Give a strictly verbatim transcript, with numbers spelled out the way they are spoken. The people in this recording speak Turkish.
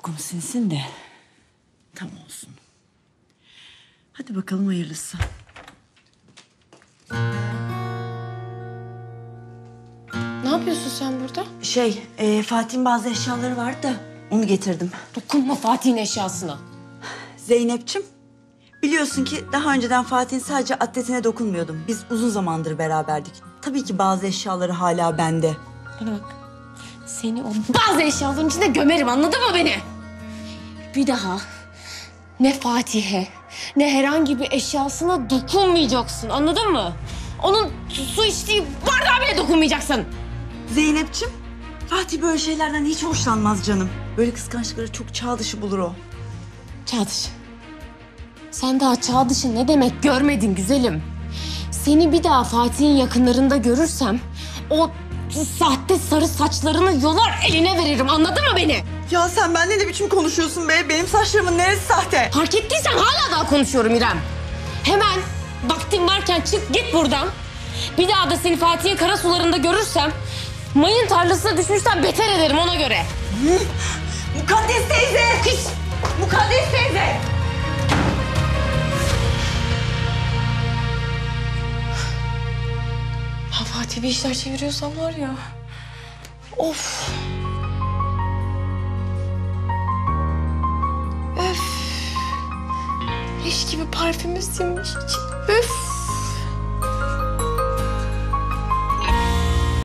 kokum sinsin de tam olsun. Hadi bakalım hayırlısı. Ne yapıyorsun sen burada? Şey, e, Fatih'in bazı eşyaları vardı da onu getirdim. Dokunma Fatih'in eşyasına. Zeynep'ciğim, biliyorsun ki daha önceden Fatih'in sadece atletine dokunmuyordum. Biz uzun zamandır beraberdik. Tabii ki bazı eşyaları hala bende. Bana bak. Seni o bazı eşyaların içinde gömerim, anladın mı beni? Bir daha ne Fatih'e ne herhangi bir eşyasına dokunmayacaksın, anladın mı? Onun su içtiği bardağa bile dokunmayacaksın. Zeynep'ciğim, Fatih böyle şeylerden hiç hoşlanmaz canım. Böyle kıskançlıkları çok çağ dışı bulur o. Çağ dışı. Sen daha çağ dışı ne demek görmedin güzelim. Seni bir daha Fatih'in yakınlarında görürsem o sahte sarı saçlarını yolar eline veririm, anladın mı beni? Ya sen benimle ne biçim konuşuyorsun be? Benim saçlarımın neresi sahte? Fark ettiysen hala daha konuşuyorum İrem. Hemen vaktin varken çık git buradan. Bir daha da seni Fatih'in kara sularında görürsem mayın tarlasına düşmüşten beter ederim, ona göre. Hı? Mukaddes teyze! Kız! Mukaddes teyze! Ha, Fatih bir işler çeviriyorsan var ya. Of. Öf. Leş gibi parfümü sinmiş. Öf.